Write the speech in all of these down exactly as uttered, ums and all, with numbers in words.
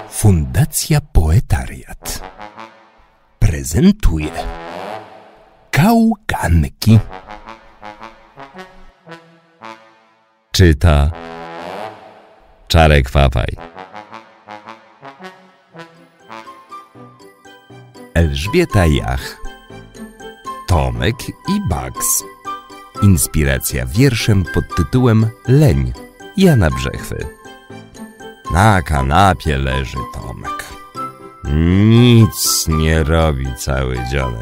Fundacja Poetariat prezentuje Kałganki. Czyta Czarek Papaj. Elżbieta Jach. Tomek i Bugs. Inspiracja wierszem pod tytułem Leń Jana Brzechwy. Na kanapie leży Tomek. Nic nie robi cały dzionek.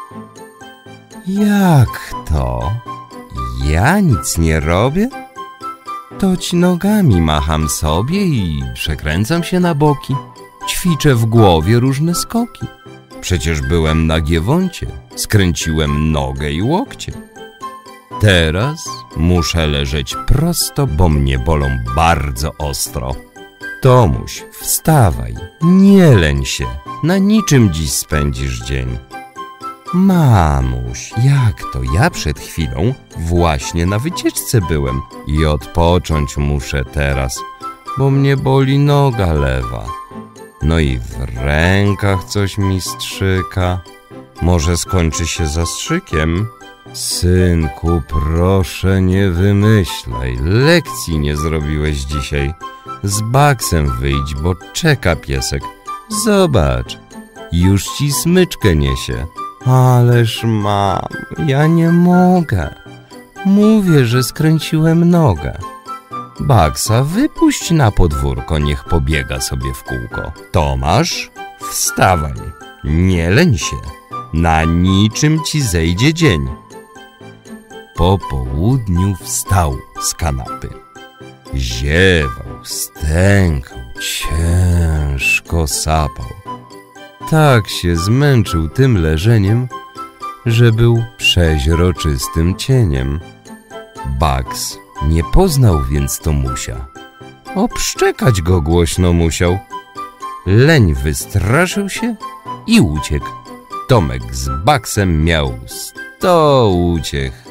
Jak to? Ja nic nie robię? Toć nogami macham sobie i przekręcam się na boki. Ćwiczę w głowie różne skoki. Przecież byłem na giewoncie, skręciłem nogę i łokcie. Teraz muszę leżeć prosto, bo mnie bolą bardzo ostro. Tomuś, wstawaj, nie leń się, na niczym dziś spędzisz dzień. Mamuś, jak to? Ja przed chwilą właśnie na wycieczce byłem i odpocząć muszę teraz, bo mnie boli noga lewa. No i w rękach coś mi strzyka. Może skończy się zastrzykiem? Synku, proszę nie wymyślaj, lekcji nie zrobiłeś dzisiaj. Z Bugsem wyjdź, bo czeka piesek. Zobacz, już ci smyczkę niesie. Ależ mam, ja nie mogę. Mówię, że skręciłem nogę. Bugsa wypuść na podwórko, niech pobiega sobie w kółko. Tomasz, wstawaj, nie leń się, na niczym ci zejdzie dzień. Po południu wstał z kanapy. Ziewał, stękał, ciężko sapał. Tak się zmęczył tym leżeniem, że był przeźroczystym cieniem. Bugs nie poznał więc Tomusia. Obszczekać go głośno musiał. Leń wystraszył się i uciekł. Tomek z Bugsem miał sto uciech.